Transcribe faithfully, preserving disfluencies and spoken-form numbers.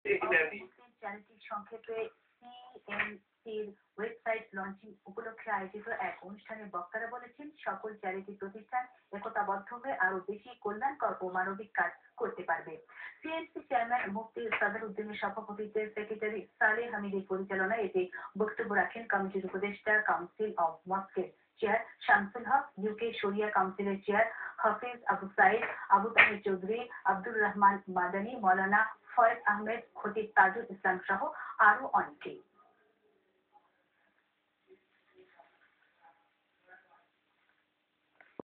Charity সংক্ষেপে সিএমসির website launching উপলক্ষে আয়োজিত এক অনুষ্ঠানে বক্তারা বলেছেন, সকল চ্যারিটি প্রতিষ্ঠান একতাবদ্ধ হয়ে আরো বেশি কল্যাণকর ও মানবিক কাজ করতে পারবে। সিএমসি চেয়ারম্যান মুফতি সদর উদ্দিনের সভাপতিত্বে সেক্রেটারি সালেহ হামিদের পরিচালনায় এতে বক্তব্য রাখেন কমিটির উপদেষ্টা কাউন্সিল অব মস্কের চেয়ার শামসুল হক, ইউকে শরিয়া কাউন্সিলের চেয়ার হাফিজ আবু সাইদ, আবু তাহের চৌধুরী, আব্দুর রহমান মাদানী, মৌলানা ফয়েজ আহমেদ, খতিব তাজুল ইসলাম সহ আরো অনেকেই।